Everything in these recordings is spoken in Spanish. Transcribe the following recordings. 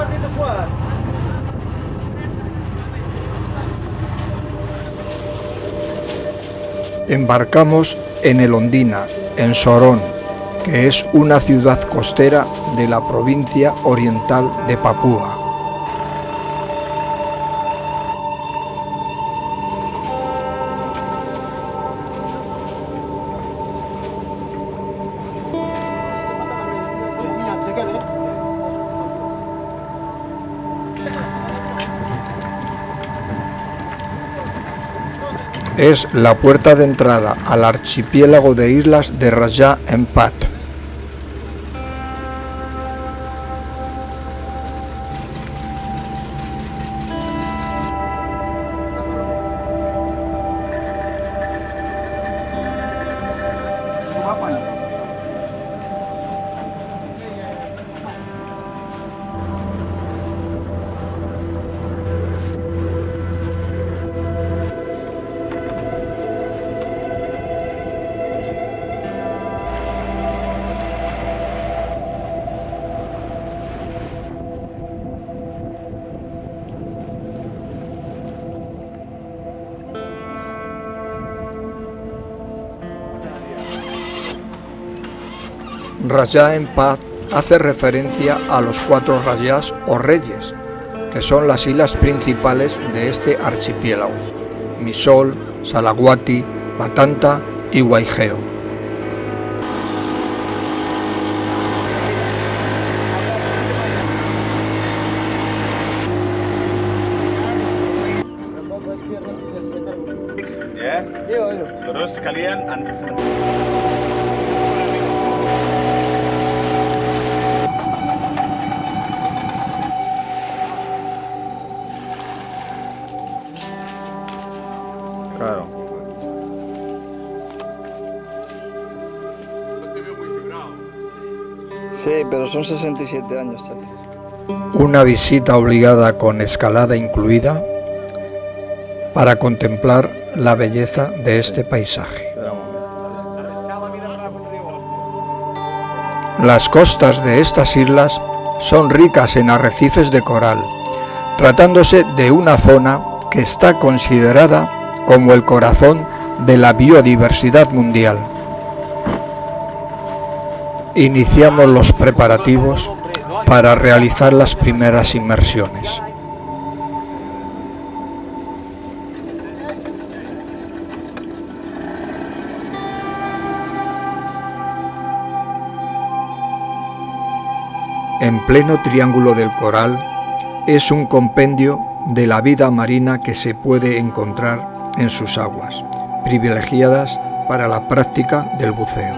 Embarcamos en el Ondina, en Sorón, que es una ciudad costera de la provincia oriental de Papúa. Es la puerta de entrada al archipiélago de islas de Raja Ampat. Raja Ampat hace referencia a los 4 rayas o reyes, que son las islas principales de este archipiélago: Misol, Salaguati, Batanta y Waigeo. Terus kalian Claro. Sí, pero son 67 años, chaval. Una visita obligada con escalada incluida para contemplar la belleza de este paisaje. Las costas de estas islas son ricas en arrecifes de coral, tratándose de una zona que está considerada como el corazón de la biodiversidad mundial. Iniciamos los preparativos para realizar las primeras inmersiones. En pleno Triángulo del Coral es un compendio de la vida marina que se puede encontrar en sus aguas, privilegiadas para la práctica del buceo.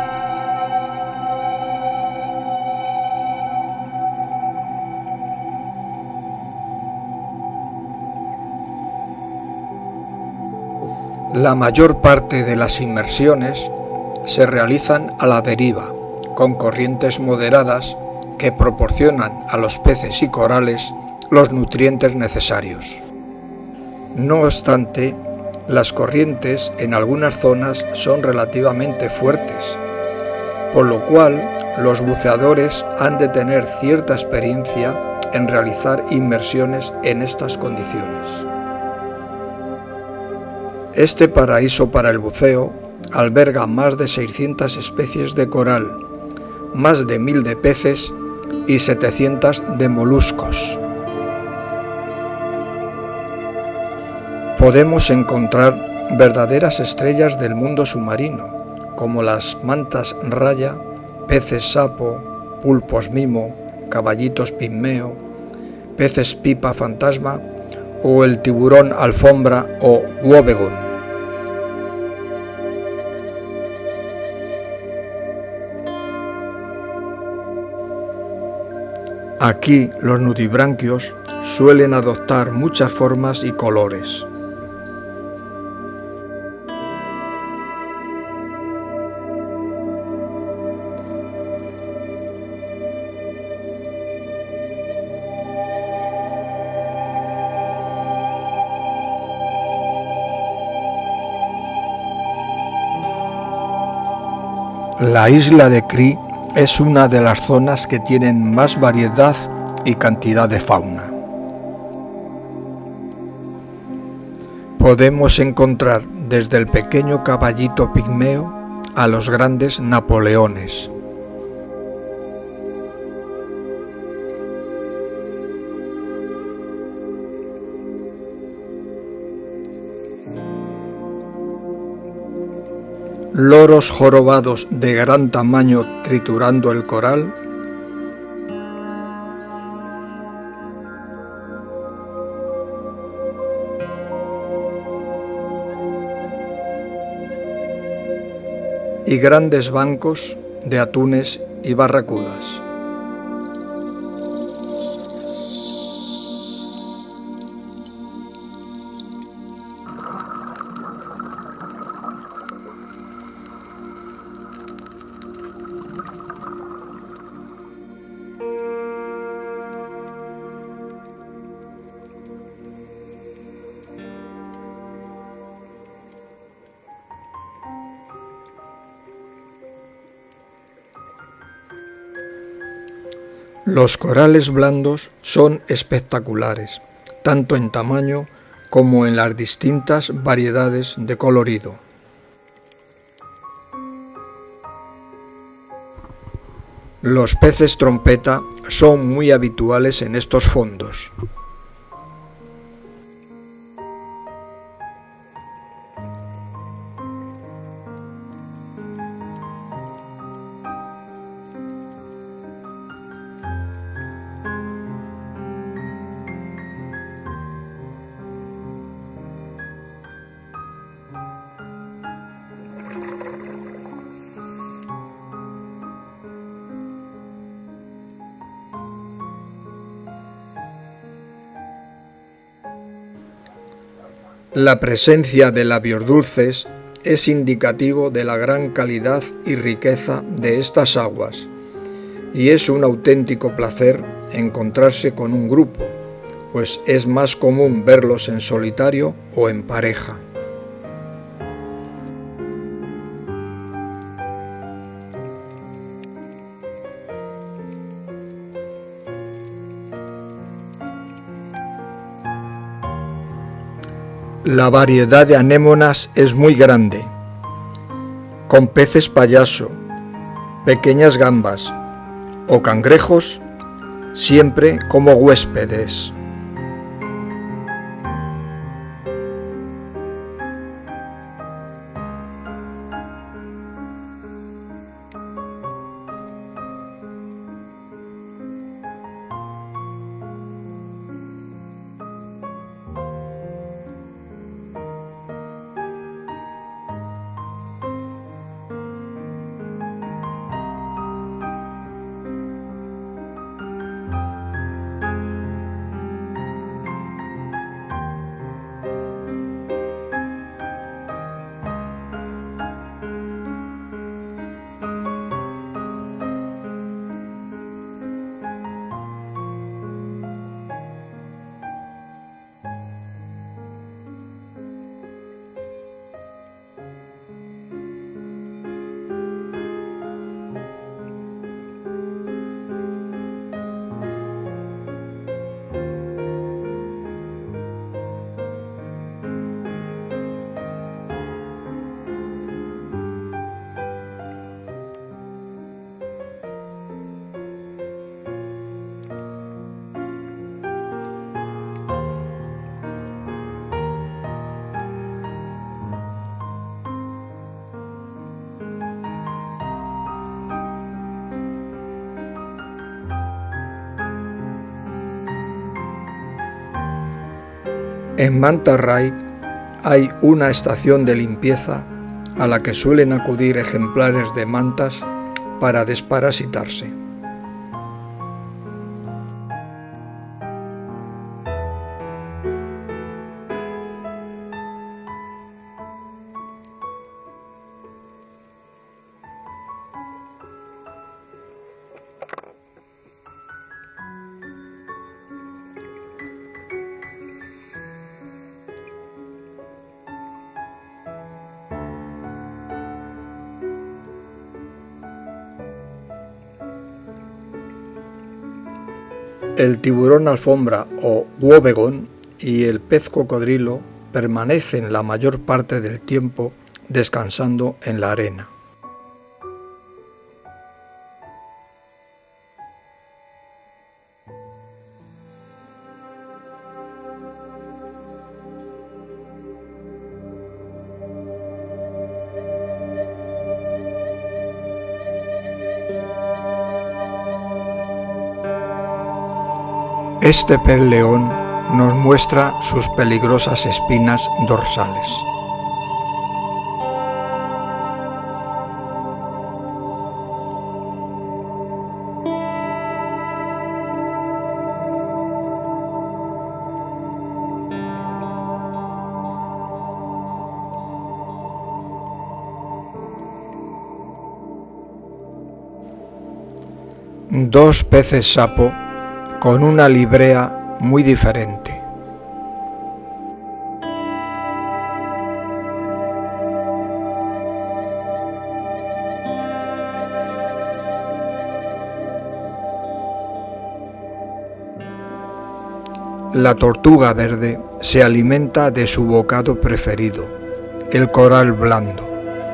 La mayor parte de las inmersiones se realizan a la deriva, con corrientes moderadas que proporcionan a los peces y corales los nutrientes necesarios. No obstante, las corrientes en algunas zonas son relativamente fuertes, por lo cual los buceadores han de tener cierta experiencia en realizar inmersiones en estas condiciones. Este paraíso para el buceo alberga más de 600 especies de coral, más de 1000 de peces y 700 de moluscos. Podemos encontrar verdaderas estrellas del mundo submarino, como las mantas raya, peces sapo, pulpos mimo, caballitos pigmeo, peces pipa fantasma o el tiburón alfombra o wobbegong. Aquí los nudibranquios suelen adoptar muchas formas y colores. La isla de Crí es una de las zonas que tienen más variedad y cantidad de fauna. Podemos encontrar desde el pequeño caballito pigmeo a los grandes napoleones. Loros jorobados de gran tamaño triturando el coral, y grandes bancos de atunes y barracudas. Los corales blandos son espectaculares, tanto en tamaño como en las distintas variedades de colorido. Los peces trompeta son muy habituales en estos fondos. La presencia de labios dulces es indicativo de la gran calidad y riqueza de estas aguas, y es un auténtico placer encontrarse con un grupo, pues es más común verlos en solitario o en pareja. La variedad de anémonas es muy grande, con peces payaso, pequeñas gambas o cangrejos, siempre como huéspedes. En Manta Ray hay una estación de limpieza a la que suelen acudir ejemplares de mantas para desparasitarse. El tiburón alfombra o wobbegong y el pez cocodrilo permanecen la mayor parte del tiempo descansando en la arena. Este pez león nos muestra sus peligrosas espinas dorsales. Dos peces sapo con una librea muy diferente. La tortuga verde se alimenta de su bocado preferido, el coral blando.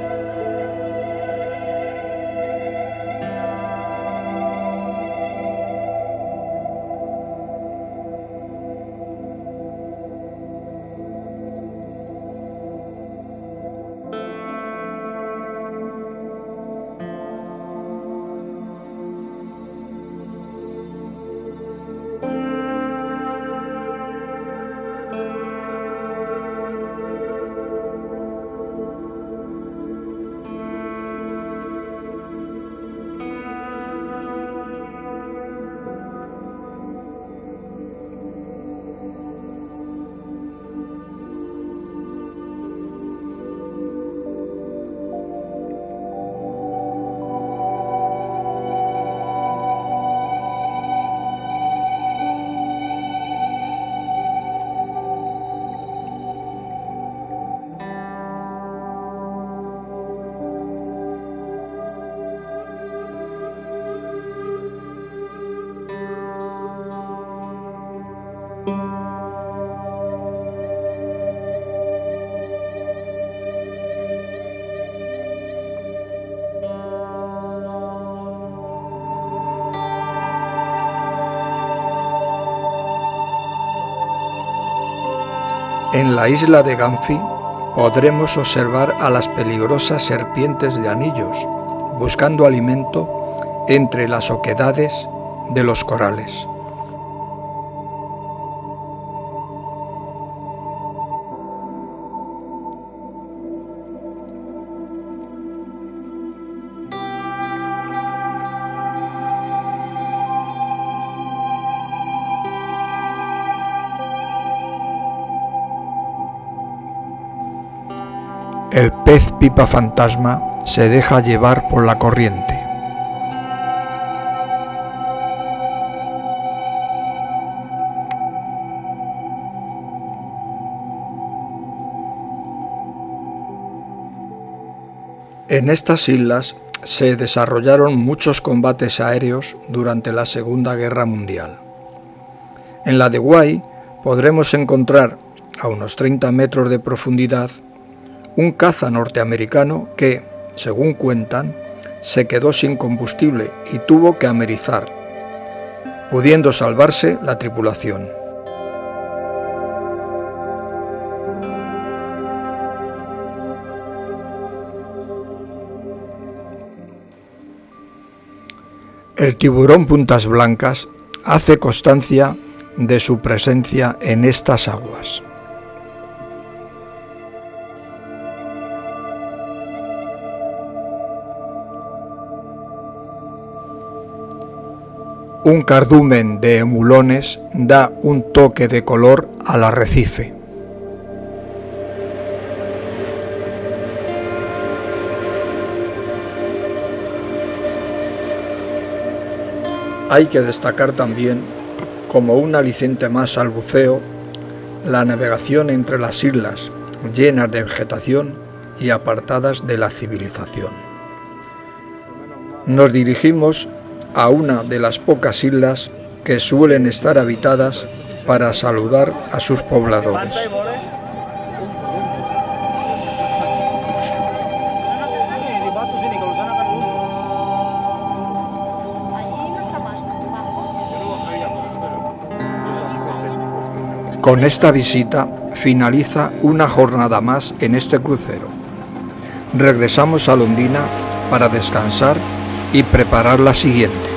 En la isla de Gamfi podremos observar a las peligrosas serpientes de anillos, buscando alimento entre las oquedades de los corales. El pez pipa fantasma se deja llevar por la corriente. En estas islas se desarrollaron muchos combates aéreos durante la Segunda Guerra Mundial. En la de Guay podremos encontrar, a unos 30 metros de profundidad, un caza norteamericano que, según cuentan, se quedó sin combustible y tuvo que amerizar, pudiendo salvarse la tripulación. El tiburón puntas blancas hace constancia de su presencia en estas aguas. Un cardumen de emulones da un toque de color al arrecife. Hay que destacar también, como un aliciente más al buceo, la navegación entre las islas llenas de vegetación y apartadas de la civilización. Nos dirigimos a una de las pocas islas que que suelen estar habitadas para saludar a sus pobladores. Con esta visita finaliza una jornada más en este crucero. Regresamos a Londina para descansar y preparar la siguiente.